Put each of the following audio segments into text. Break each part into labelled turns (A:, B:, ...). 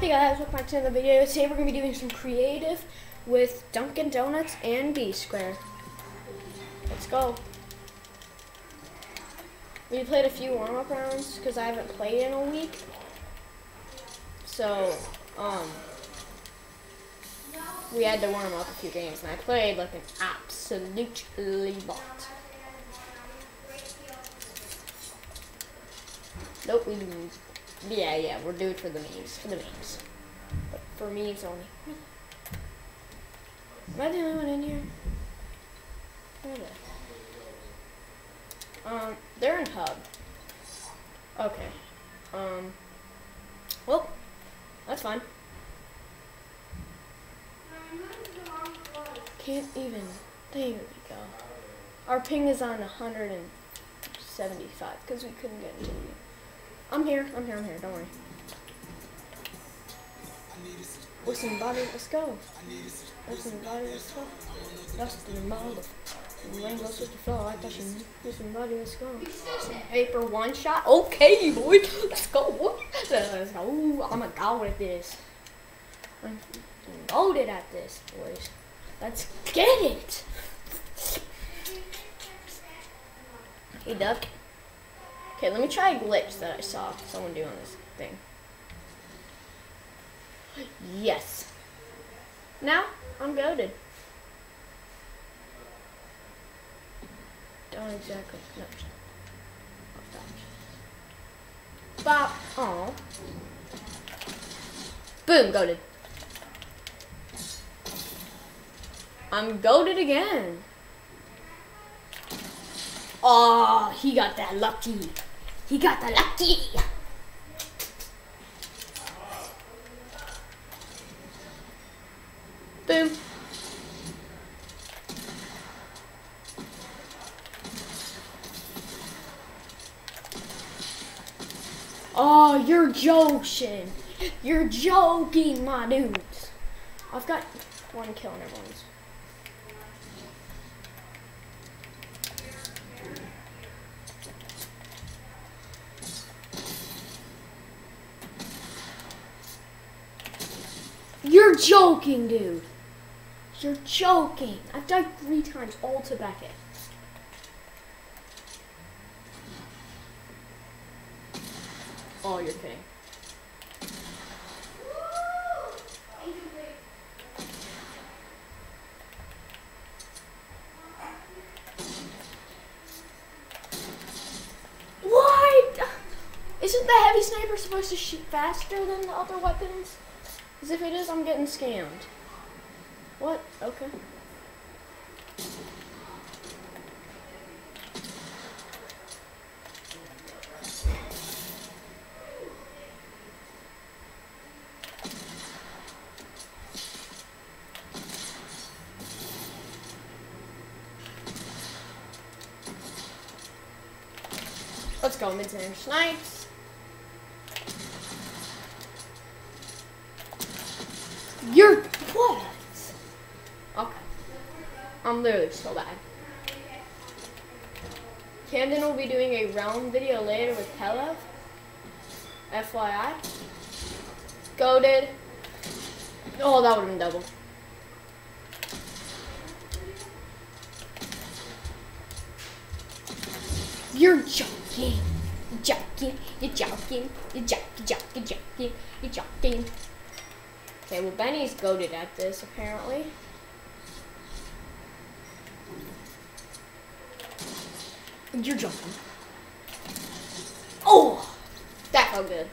A: Hey guys, welcome back to another video. Today we're going to be doing some creative with Dukindounuts and bsquare. Let's go. We played a few warm-up rounds because I haven't played in a week. So, we had to warm up a few games and I played like an absolutely bot. Nope, we didn't. Yeah, we're doing it for the memes. But for memes only. Am I the only one in here? Where are they? They're in hub. Okay. Well, that's fine. Can't even. There we go. Our ping is on 175 because we couldn't get into it. I'm here, don't worry. Listen, body, let's go. Listen, body, let's go. Dust in the mouth. Rain goes with the flow. I thought you knew. Listen, body, let's go. Paper one shot. Okay, boy. Let's go, boy. Let's go. Ooh, I'm a go at this. I'm loaded at this, boys. Let's get it. Hey, Duck. Okay, let me try a glitch that I saw someone do on this thing. Yes. Now, I'm goated. Don't exactly. No. Bop. Aw. Boom, goated. I'm goated again. Oh, he got that lucky. He got the lucky. Boom. Oh, you're joking. You're joking, my dudes. I've got one kill on everyone's. You're joking, dude. You're joking. I've died 3 times all to Beckett. Oh, you're kidding. What? Isn't the heavy sniper supposed to shoot faster than the other weapons? Because if it is, I'm getting scammed. What? Okay. Let's go, mid-range snipes. You're what? Okay. I'm literally so bad. Camden will be doing a realm video later with Telev. FYI. Goated. Oh, that would have been double. You're joking. You're joking. You're joking. You're joking. You're joking. Okay, well, Benny's goated at this, apparently. You're jumping. Oh! That felt good.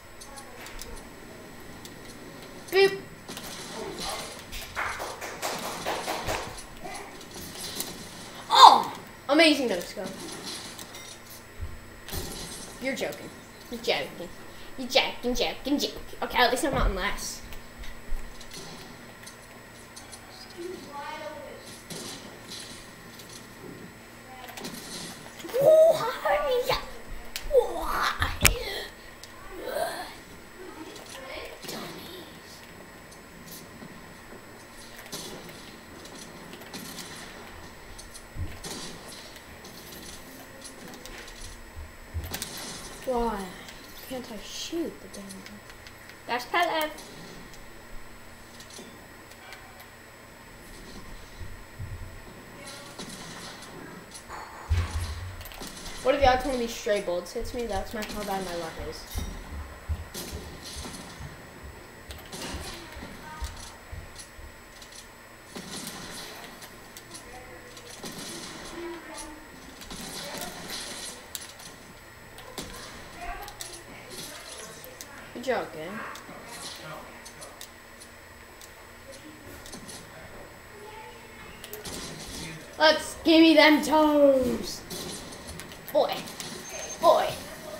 A: Boop. Oh! Amazing no-scope. You're joking. You're joking. You're joking. Okay, at least I'm not in last. Why can't I shoot the damn thing? That's Pelev. What are the odds one of these stray bullets hits me? That's how bad my luck is. You're joking. Let's give me them toes. Boy. Boy.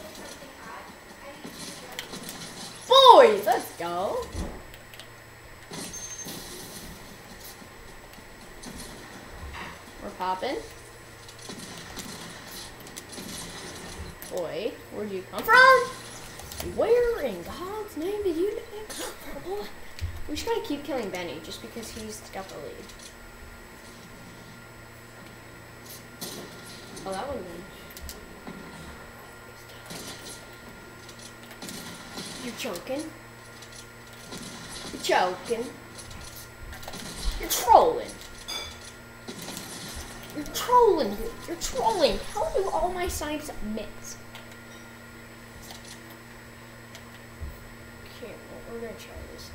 A: Boys, let's go. We're popping. Boy, where'd you come from? Where in God's name did you come from, boy? We just gotta keep killing Benny just because he's got the lead. Oh, that would've been. You're joking. You're joking. You're trolling. You're trolling. You're trolling. How do all my snipes miss? Okay, well, we're gonna try this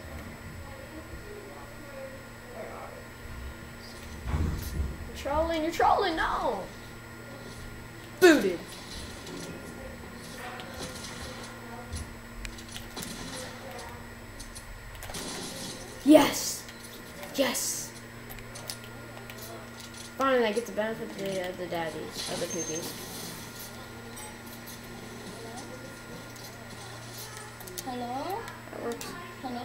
A: now. Where are we? You're trolling. You're trolling. No. Booted. Yes! Yes! Finally, I get to benefit the daddies, of the cookies.
B: Hello?
A: That works.
B: Hello?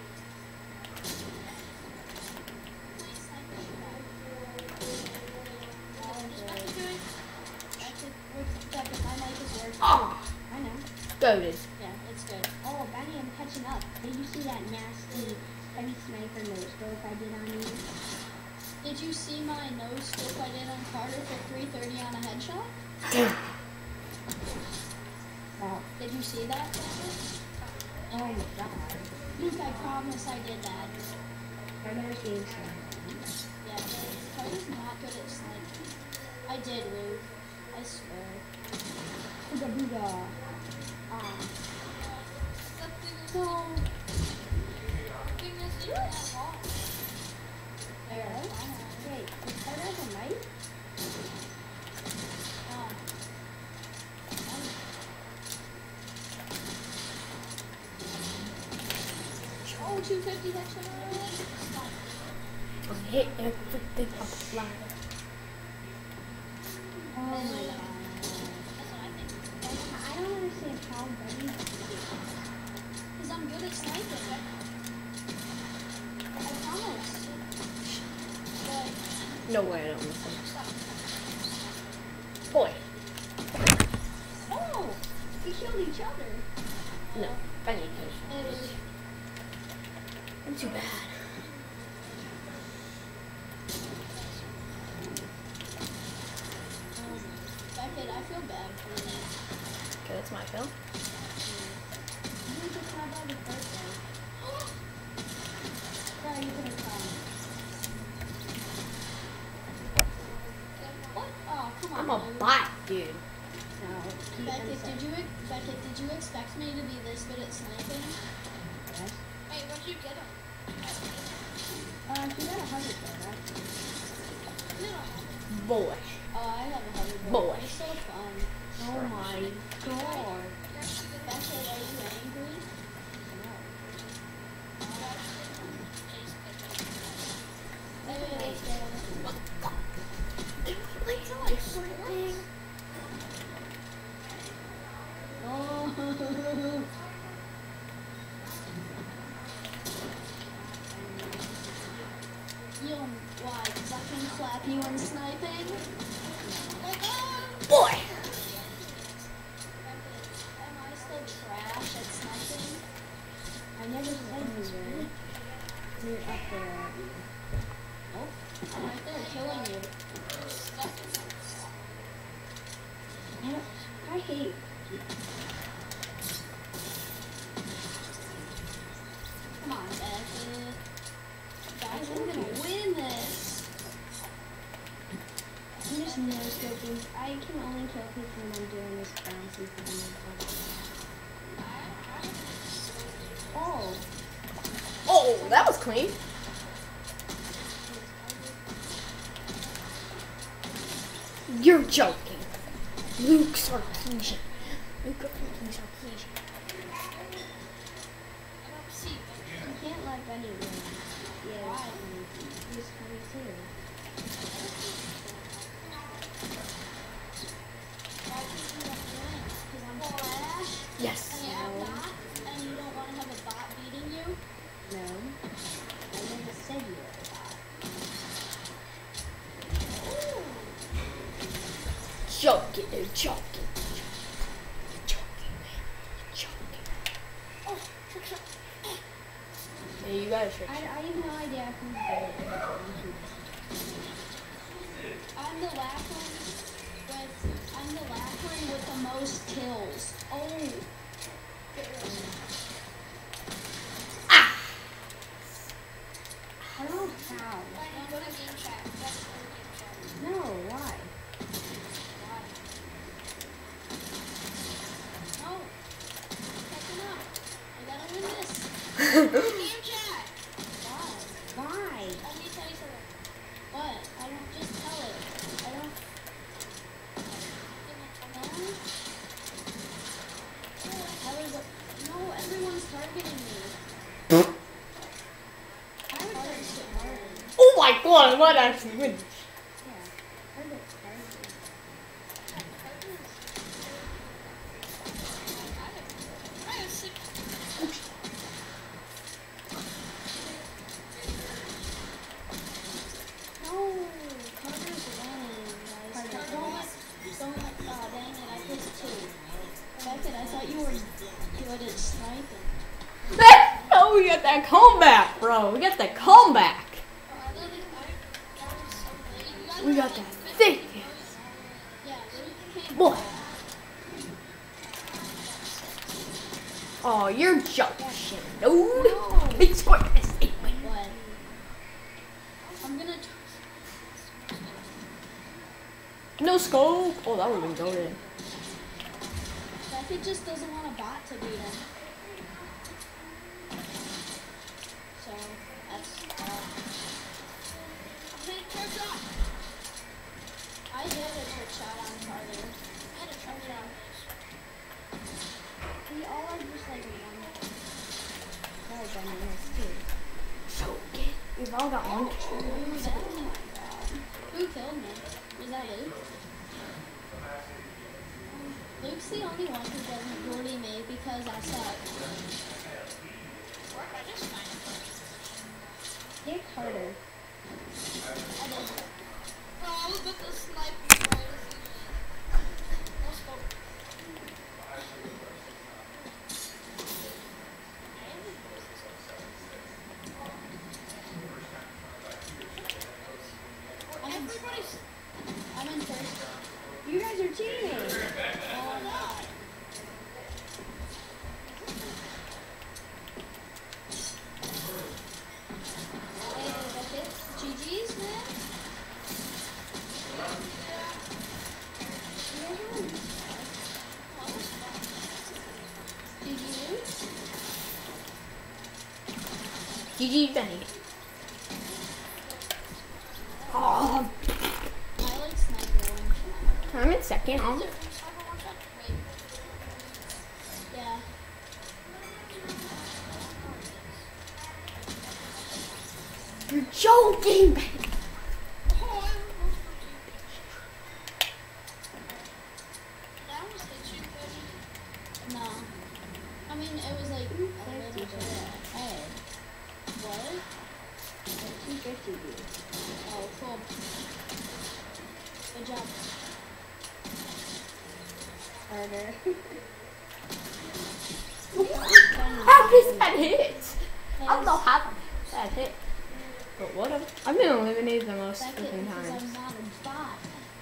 A: Oh!
B: I know.
A: Goated.
B: Yeah, it's good. Oh, Benny, I'm catching up. Did you see that nasty heavy sniper nose scope I did on you?
C: Did you see my nose scope I did on Carter for 330 on a headshot?
A: Damn.
B: Oh,
C: Did you see that?
B: oh my god.
C: Luke, I promise I did that.
B: I've never seen something.
C: Yeah, Carter's not good at sniping. I did, Luke. I swear.
B: Booga booga. So,
C: There.
B: wait, is Carter have a mic?
C: Oh, 250 headshot.
A: I hit everything up flat.
B: Oh my god. I don't understand how Benny
C: Because I'm good at sniping. I promise. But,
A: No way I don't miss him. Boy.
B: oh, we killed each other.
A: No. Benny kills. I'm too bad.
C: Beckett, I feel bad for you.
A: Okay, that's my kill.
B: You just had that the first day. Sorry, you couldn't come.
C: What? Oh, come on.
A: I'm a
C: Luke.
A: bot, dude.
B: No, keep
C: Beckett,
B: them
C: Beckett, did you expect me to be this good at sniping?
B: Yes.
C: Hey, where'd you get him?
B: She got 100 though, right?
A: Boy.
C: Oh, I have a hoverboard.
A: Boy.
C: It's so fun.
B: Oh my god.
C: Beckett, are you angry? Hey,
B: Oh.
C: you don't why? Because I can clap you when sniping? Like,
A: Boy.
C: am I still trash at sniping?
B: I never said you were. You're up there.
C: Nope. I'm right there killing you.
B: I hate.
C: Come on, Beckett. Guys, I'm gonna win this.
B: I'm just no scoping. I can only kill people when I'm doing this bouncy thing. Oh.
A: Oh, that was clean. You're joking. Luke Sarkeesian. Luke fucking Sarkeesian.
B: You can't let Benny win. Yeah, why? He's 22.
C: Because I'm Flash.
A: Yes.
C: And you have bots, and you don't want to have a bot beating you.
B: No. I never said you were a bot.
A: Joking, dude, joking. Joking, man. Joking.
C: Oh,
A: Yeah, you got a trick.
B: I have no idea who's better.
C: I'm the last one with the most kills. Oh.
B: I don't know how.
C: Go to game chat. That's go to game chat.
B: No, why?
C: No. Catching up. I gotta win this. Game chat. Why?
B: Why?
C: Let me tell you something. What? I don't just tell it. I don't. No, everyone's targeting me. I would try to sit hard.
A: Oh my god, what actually win?
B: Yeah. Heard it's hard.
C: No, Carter's winning, guys. Don't let, dang it, I placed 2. Beckett, I thought you were good at sniping.
A: Oh, we got that comeback, bro. We got that comeback. We got that thick.
C: Yeah,
A: Boy. Oh, you're joking, dude. Big square.
C: what? I'm gonna.
A: No scope. Oh, that would have been goated.
C: Beckett just doesn't want a bot to beat him. So, that's I did a trick shot on Carter. I had a trick shot.
B: We all are just like one. Oh, Benny has 2.
A: Joking. We've all got one.
C: Who killed me? Was that Luke? Luke's the only one who doesn't bully me because I suck.
B: Dick Carter.
C: I did. Oh, look at the sniper. No scope. I'm in first.
B: You guys are teammates.
C: Oh, no. Hey, Beckett. GG's, man.
A: GG Benny. Oh,
C: I like sniper one.
A: I'm in second. Oh.
C: Yeah.
A: You're joking, Benny.
C: No. I mean, it was like a little bit ahead. What?
B: 250 dude.
C: Oh, cool. Good job.
B: Carter.
A: How does that hit? I don't know how that hit. But whatever. I've been eliminated the most freaking
C: Because
A: times.
C: I'm not a bot.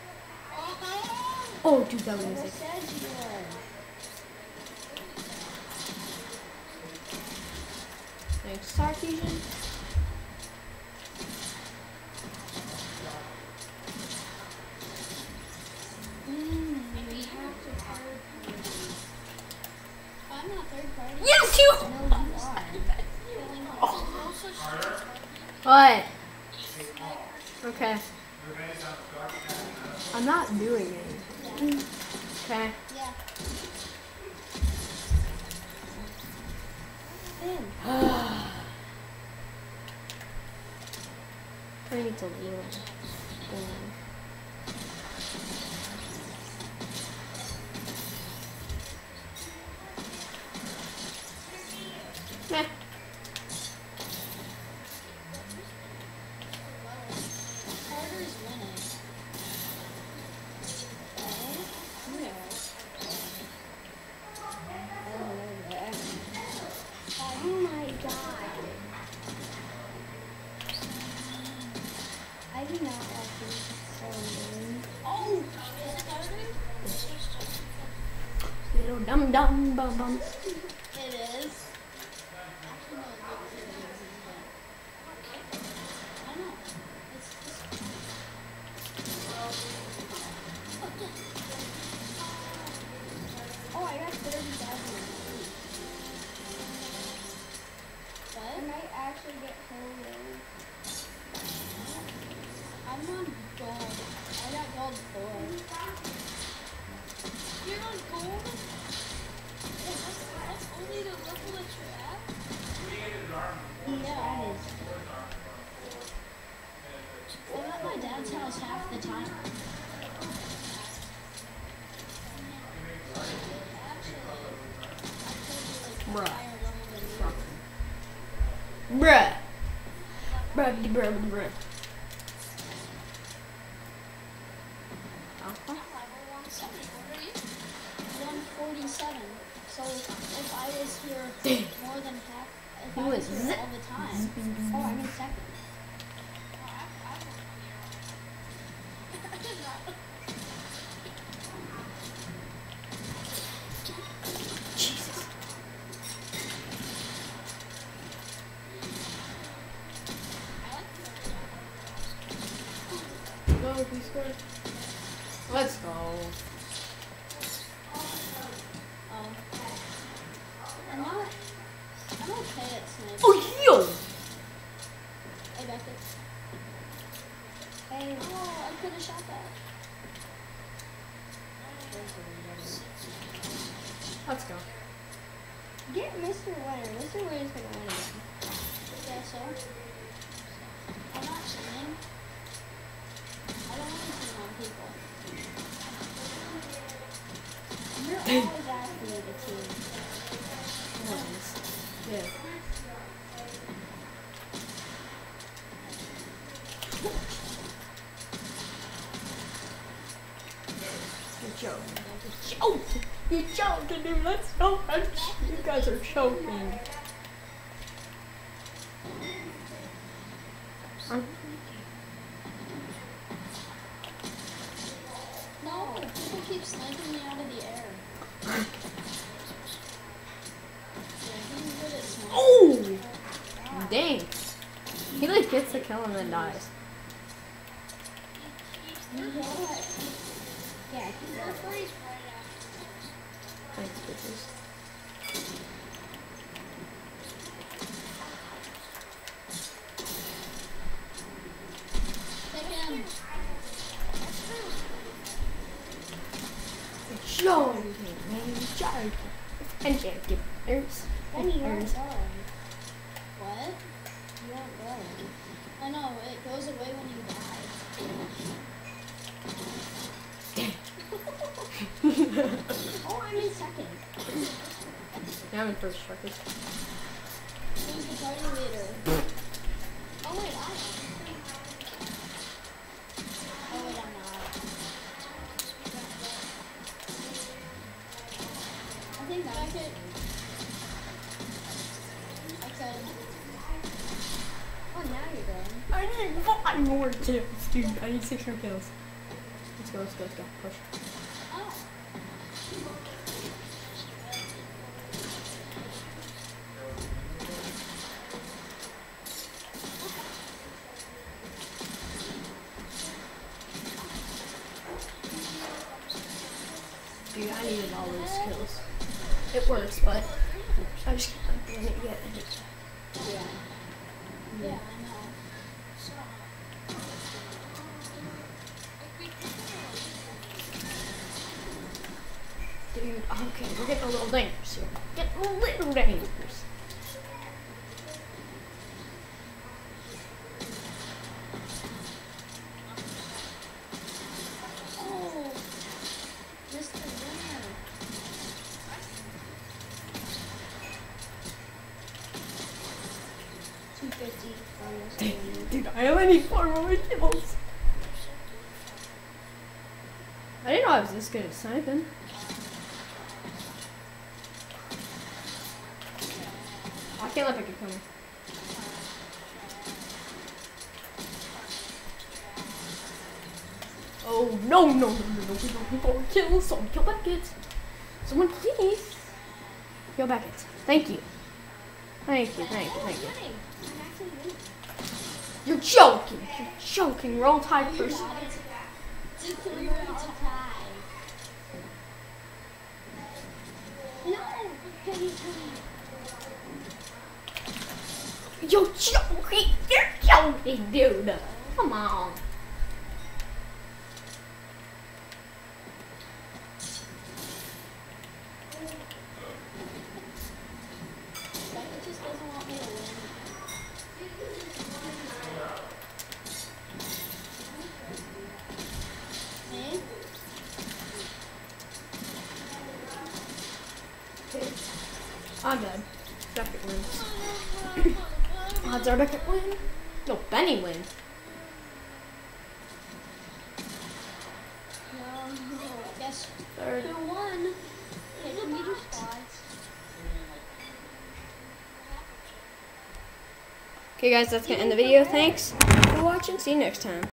A: Oh, dude, that was
B: I
A: sick.
B: said you were.
A: Thanks, Sarkeesian.
C: We have to third party. I'm not third party.
A: Yes, you.
B: No, you are.
A: What? Okay. I'm not doing anything. Okay.
C: Yeah.
A: I need to leave. Meh.
C: Carter's winning.
B: Oh my god. I do not like this. It's so annoying.
C: Oh, is it Carter?
A: Little dum dum bum bum.
C: It is. Actually, no, it isn't. I know. It's just.
B: Oh, I got 30,000. I
C: What?
B: might actually get home.
C: I'm on gold. I got gold 4. You're on gold? That's only the level that you're at?
B: Yeah, it is.
C: I'm at my dad's house half the time.
A: Bruh.
C: Higher level than you.
A: Bruh. Bruh. Uh-huh.
C: 147. So if I was here more than half, if I was here all the time.
B: Oh, I'm in second.
A: Jesus. Go, bsquare. Let's go.
C: I'm okay at sniping.
A: Oh, yo!
C: Hey, Beckett.
B: Hey,
C: Oh, I could have shot that.
A: Let's go.
B: get Mr. Winner. Mr. Winner's gonna win again.
C: Yeah, so. I'm not cheating. I don't want to cheat on people.
B: You're always asking me to team.
A: Yeah. You're joking, dude. Let's go. You guys are choking.
C: No, people keep sniping me out of the air. Yeah, he's good at sniping.
A: Oh! Dang. He like gets the kill and then dies.
B: You know what? Yeah, keep
C: Your
B: going.
C: freeze right after.
A: Thanks, bitches.
C: Take him.
A: Joking, man. Joking. And joking. There's.
B: Benny, you're
A: There's.
B: going.
C: What?
B: You aren't going.
C: I know, it goes away when you die.
B: Oh, I'm in second.
A: Yeah, I'm in first record.
C: Who's the party leader? Oh wait, I am. Oh wait, I'm not.
B: I think
C: I
B: that's
C: could. I could.
B: Oh, now you're going.
A: I need 5 more kills, dude. I need 6 more kills. Let's go, let's go, let's go. Push.
C: Oh.
A: kills. It works, but I just can't doing it yet.
C: Yeah. Yeah, I know.
A: Dude, okay, we're getting a little dangerous here. Getting a little dangerous.
C: Oh, Mr. Winner. $250.
A: Dude, I only need 4 more kills. I didn't know I was this good at sniping. I can't let it come. Oh no, we don't kill. Someone kill Beckett. Someone please. Kill Beckett. Thank you. Thank you. You're joking. You're joking. We're all tied first. You're joking. You're joking, dude. Come on. I'm dead. Beckett wins. Odds are Beckett win. No, Benny win.
C: No, guess
A: Third.
C: who won? Hit meter spots.
A: Okay guys, that's gonna end the video. Thanks for watching. See you next time.